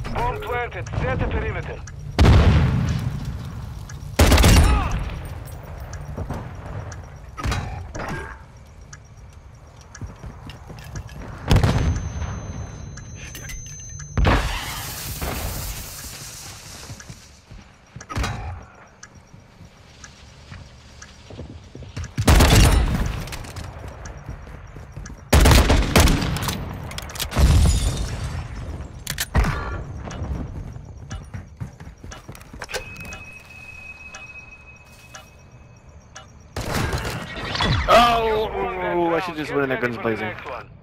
Bomb planted. Set the perimeter. Oh, I should just went in there guns blazing. Next one.